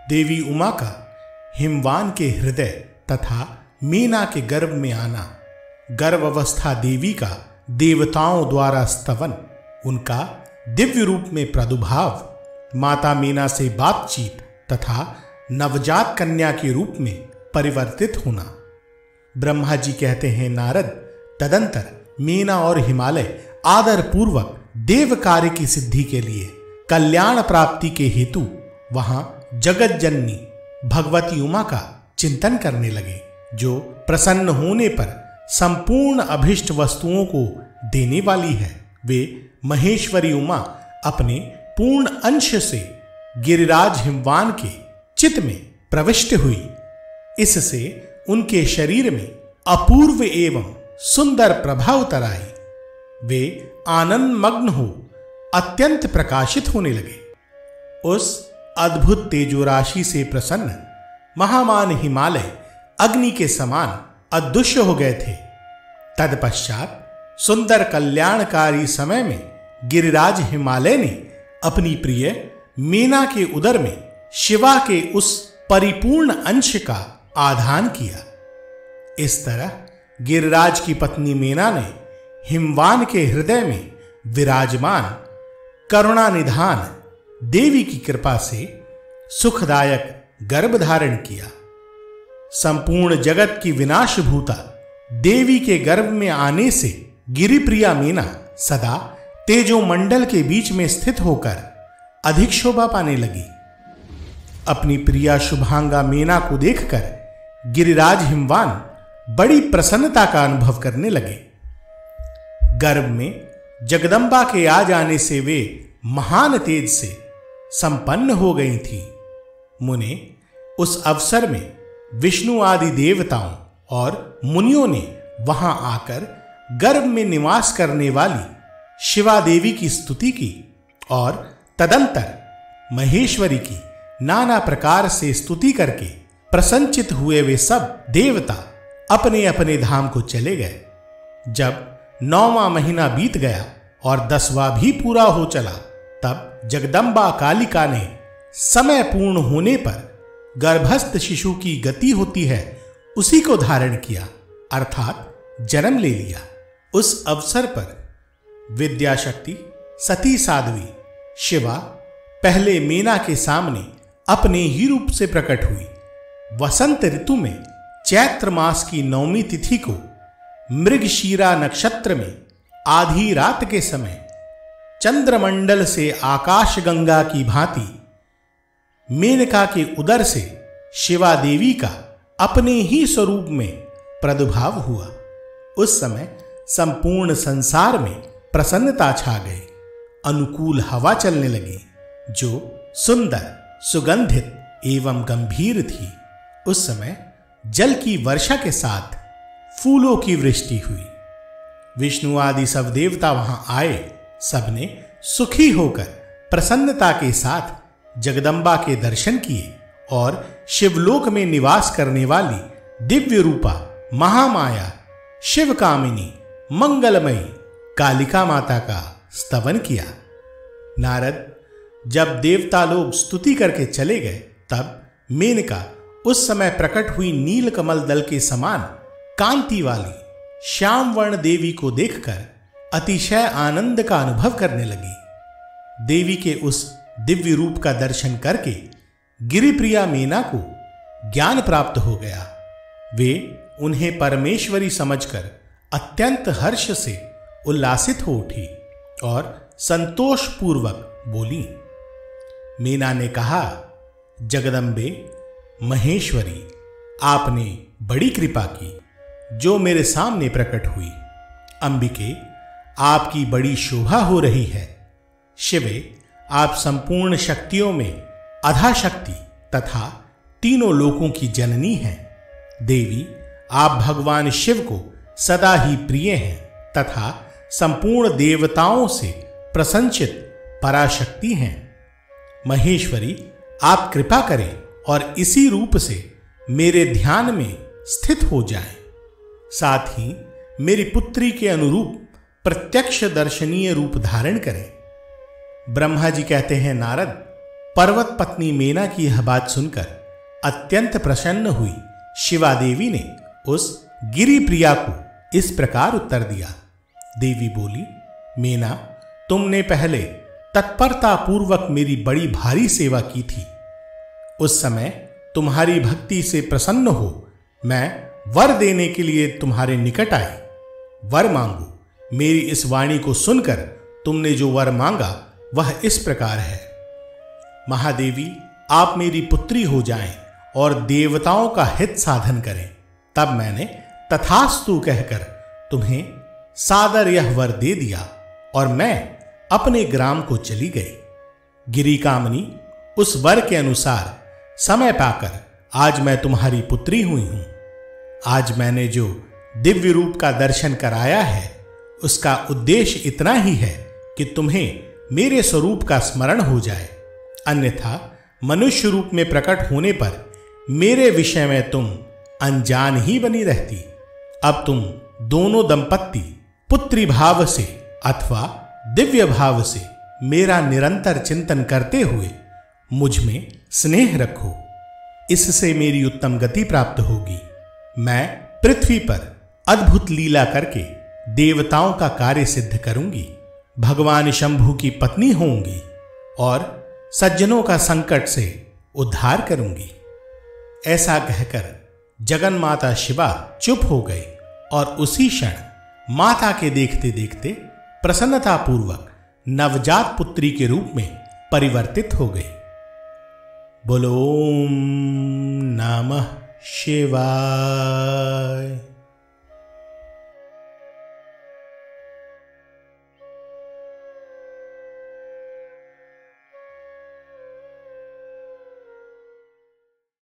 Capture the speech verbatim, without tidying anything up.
देवी उमा का हिमवान के हृदय तथा मीना के गर्भ में आना, गर्भावस्था देवी का देवताओं द्वारा स्तवन, उनका दिव्य रूप में प्रादुर्भाव, माता मीना से बातचीत तथा नवजात कन्या के रूप में परिवर्तित होना। ब्रह्मा जी कहते हैं, नारद, तदंतर मीना और हिमालय आदर पूर्वक देव कार्य की सिद्धि के लिए कल्याण प्राप्ति के हेतु वहां जगत जननी भगवती उमा का चिंतन करने लगे, जो प्रसन्न होने पर संपूर्ण अभिष्ट वस्तुओं को देने वाली है। वे महेश्वरी उमा अपने पूर्ण अंश से गिरिराज हिमवान के चित्त में प्रविष्ट हुई। इससे उनके शरीर में अपूर्व एवं सुंदर प्रभा उतर आई। वे आनंद मग्न हो अत्यंत प्रकाशित होने लगे। उस अद्भुत तेजोराशि से प्रसन्न महामान हिमालय अग्नि के समान अदृश्य हो गए थे। तत्पश्चात सुंदर कल्याणकारी समय में गिरिराज हिमालय ने अपनी प्रिय मीना के उदर में शिवा के उस परिपूर्ण अंश का आधान किया। इस तरह गिरिराज की पत्नी मीना ने हिमवान के हृदय में विराजमान करुणा निधान देवी की कृपा से सुखदायक गर्भ धारण किया। संपूर्ण जगत की विनाशभूता देवी के गर्भ में आने से गिरिप्रिया मीना सदा तेजोमंडल के बीच में स्थित होकर अधिक शोभा पाने लगी। अपनी प्रिया शुभांगा मीना को देखकर गिरिराज हिमवान बड़ी प्रसन्नता का अनुभव करने लगे। गर्भ में जगदम्बा के आ जाने से वे महान तेज से संपन्न हो गई थी। मुने उस अवसर में विष्णु आदि देवताओं और मुनियों ने वहां आकर गर्भ में निवास करने वाली शिवा देवी की स्तुति की और तदंतर महेश्वरी की नाना प्रकार से स्तुति करके प्रसन्नचित हुए वे सब देवता अपने अपने धाम को चले गए। जब नौवां महीना बीत गया और दसवां भी पूरा हो चला, तब जगदम्बा कालिका ने समय पूर्ण होने पर गर्भस्थ शिशु की गति होती है उसी को धारण किया, अर्थात जन्म ले लिया। उस अवसर पर विद्याशक्ति सती साध्वी शिवा पहले मीना के सामने अपने ही रूप से प्रकट हुई। वसंत ऋतु में चैत्र मास की नौमी तिथि को मृगशीरा नक्षत्र में आधी रात के समय चंद्रमंडल से आकाश गंगा की भांति मेनका के उदर से शिवा देवी का अपने ही स्वरूप में प्रादुर्भाव हुआ। उस समय संपूर्ण संसार में प्रसन्नता छा गई। अनुकूल हवा चलने लगी, जो सुंदर, सुगंधित एवं गंभीर थी। उस समय जल की वर्षा के साथ फूलों की वृष्टि हुई। विष्णु आदि सब देवता वहां आए। सबने सुखी होकर प्रसन्नता के साथ जगदम्बा के दर्शन किए और शिवलोक में निवास करने वाली दिव्य रूपा महामाया शिवकामिनी मंगलमयी कालिका माता का स्तवन किया। नारद जब देवता लोग स्तुति करके चले गए, तब मेनका उस समय प्रकट हुई नील कमल दल के समान कांति वाली श्याम वर्ण देवी को देखकर अतिशय आनंद का अनुभव करने लगी। देवी के उस दिव्य रूप का दर्शन करके गिरिप्रिया मीना को ज्ञान प्राप्त हो गया। वे उन्हें परमेश्वरी समझकर अत्यंत हर्ष से उल्लासित हो उठी और संतोष पूर्वक बोली। मीना ने कहा, जगदम्बे महेश्वरी, आपने बड़ी कृपा की जो मेरे सामने प्रकट हुई। अंबिके, आपकी बड़ी शोभा हो रही है। शिवे, आप संपूर्ण शक्तियों में अधा शक्ति तथा तीनों लोकों की जननी हैं। देवी, आप भगवान शिव को सदा ही प्रिय हैं तथा संपूर्ण देवताओं से प्रसन्नचित पराशक्ति हैं। महेश्वरी, आप कृपा करें और इसी रूप से मेरे ध्यान में स्थित हो जाएं। साथ ही मेरी पुत्री के अनुरूप प्रत्यक्ष दर्शनीय रूप धारण करें। ब्रह्मा जी कहते हैं, नारद, पर्वत पत्नी मेना की यह बात सुनकर अत्यंत प्रसन्न हुई शिवा देवी ने उस गिरी प्रिया को इस प्रकार उत्तर दिया। देवी बोली, मेना, तुमने पहले तत्परता पूर्वक मेरी बड़ी भारी सेवा की थी। उस समय तुम्हारी भक्ति से प्रसन्न हो मैं वर देने के लिए तुम्हारे निकट आई। वर मांगो। मेरी इस वाणी को सुनकर तुमने जो वर मांगा वह इस प्रकार है, महादेवी, आप मेरी पुत्री हो जाएं और देवताओं का हित साधन करें। तब मैंने तथास्तु कहकर तुम्हें सादर यह वर दे दिया और मैं अपने ग्राम को चली गई। गिरी कामनी, उस वर के अनुसार समय पाकर आज मैं तुम्हारी पुत्री हुई हूं। आज मैंने जो दिव्य रूप का दर्शन कराया है उसका उद्देश्य इतना ही है कि तुम्हें मेरे स्वरूप का स्मरण हो जाए, अन्यथा मनुष्य रूप में प्रकट होने पर मेरे विषय में तुम अनजान ही बनी रहती। अब तुम दोनों दंपत्ति पुत्री भाव से अथवा दिव्य भाव से मेरा निरंतर चिंतन करते हुए मुझ में स्नेह रखो। इससे मेरी उत्तम गति प्राप्त होगी। मैं पृथ्वी पर अद्भुत लीला करके देवताओं का कार्य सिद्ध करूंगी, भगवान शंभु की पत्नी होंगी और सज्जनों का संकट से उद्धार करूंगी। ऐसा कहकर जगन माता शिवा चुप हो गई और उसी क्षण माता के देखते देखते प्रसन्नतापूर्वक नवजात पुत्री के रूप में परिवर्तित हो गई। बोलो ओम नमः शिवाय।